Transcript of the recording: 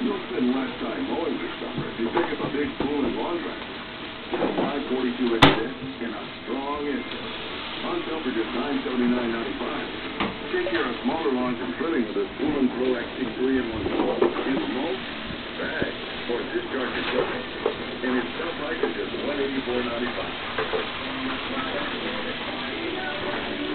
You'll spend less time mowing this summer if you pick up a big pool and lawn tractor. Get a 542-inch disc and a strong engine. On sale for just $979.95. Take care of smaller lawns and trimming with this Poulan Pro XC3 in one mower. It's mow, bag, or discharge your equipment. And its top price is just $184.95.